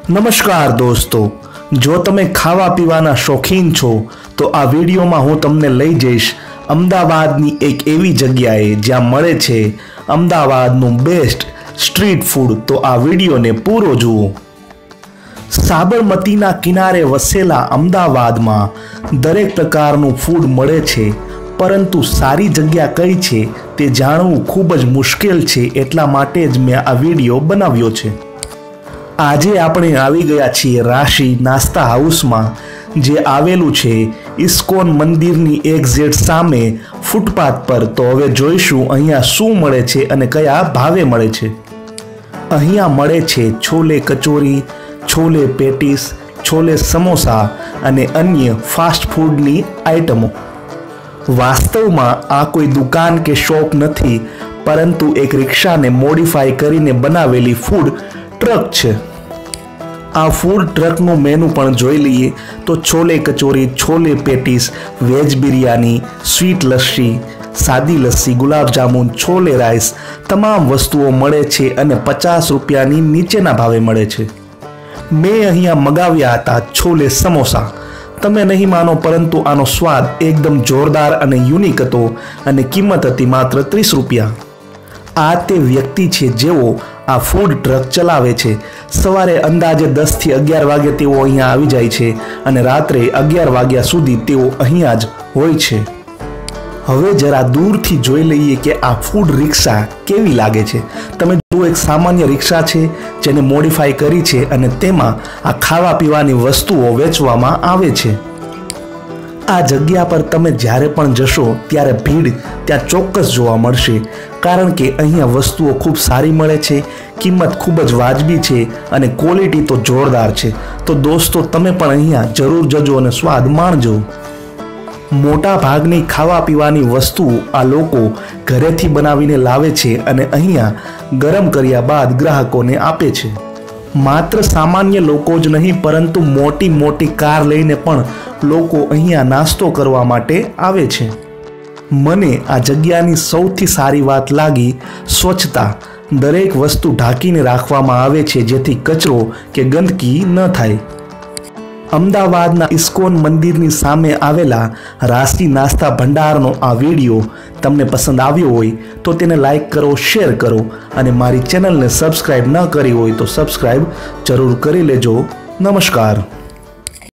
नमस्कार दोस्तों, जो तमे खावा पीवाना शौकीन छो तो आ वीडियो में हूँ तमने लई जईश अमदावादनी एक एवी जग्याए ज्यां मळे छे अमदावादनुं बेस्ट स्ट्रीट फूड। तो आ वीडियो ने पूरो जुओ। साबरमतीना किनारे वसेला अमदावाद में दरेक प्रकारનું फूड मळे छे, परंतु सारी जग्या कई छे ते जाणવું खूब ज मुश्केल छे, एटला माटे ज मैं आ वीडियो बनाव्यो छे। આજે આપણે આવી ગયા છીએ રાશિ નાસ્તા હાઉસમાં, જે આવેલું છે ઇસ્કોન મંદિરની એક્ઝેક્ટ સામે ફૂટપાથ પર। તો હવે જોઈશું અહીંયા શું મળે છે અને કયા ભાવે મળે છે। અહીંયા મળે છે છોલે કચોરી, છોલે પેટીસ, છોલે સમોસા અને અન્ય ફાસ્ટ ફૂડની આઇટમો। વાસ્તવમાં આ કોઈ દુકાન કે શોપ નથી, પરંતુ એક રિક્ષાને મોડિફાઈ કરીને બનાવેલી ફૂડ ટ્રક છે। आ फूड ट्रक नो मेनू पण जोई लीए तो chole kachori, chole patties, veg biryani, sweet lassi, सादी लस्सी, गुलाब जामुन, छोले राइस तमाम वस्तुओं मळे छे अने 50 रूपियानी नीचेना भावे मळे छे। मैं अहींया मगाव्या हता छोले समोसा। तमे नहीं मानो, परंतु आनो स्वाद एकदम जोरदार अने यूनिक हतो अने किंमत हती मात्र 30 रूपिया। आ ते व्यक्ति छे जेओ आ फूड ट्रक चलावे छे। सवारे अंदाजे 10 થી 11 वागे तेओ अहींया आवी जाय छे अने रात्रे 11 वाग्या सुधी तेओ अहींया ज होय छे। हवे जरा दूरथी जोई लईए के आ फूड रिक्शा केवी लागे छे। तमे जो एक सामान्य रिक्शा छे जेने मोडिफाई करी छे अने तेमां आ खावा पीवानी वस्तुओ वेचवामां आवे छे। आ जग्या पर तमे ज्यारे पण जशो त्यारे भीड़ त्या चोक्कस जोवा मळशे, कारण के अहींया वस्तुओ खूब सारी मळे छे, किंमत खूब ज वाजबी छे अने क्वॉलिटी तो जोरदार छे। तो दोस्तों तमे पण अहींया जरूर जजो अने स्वाद माणजो। मोटा भागनी खावा पीवानी वस्तु आ लोको घरेथी बनावीने लावे छे अने अहींया गरम कर्या बाद ग्राहकोने आपे छे। मात्र सामान्य लोको ज नहीं, परंतु मोटी मोटी कार लईने पण लोको अहींया नास्तो करवा माटे आवे छे। मने आ जग्यानी सौथी सारी वात लागी स्वच्छता। दरेक वस्तु ढांकीने राखवामां आवे छे जेथी कचरो के गंदकी न थाय। अमदावादना इस्कोन मंदिरनी सामे आवेला राशि नास्ता भंडारनो आ वीडियो तमने पसंद आव्यो होय तो तेने लाइक करो, शेर करो अने मारी चेनल ने सब्सक्राइब न करी होय तो सब्सक्राइब जरूर करी लेजो। नमस्कार।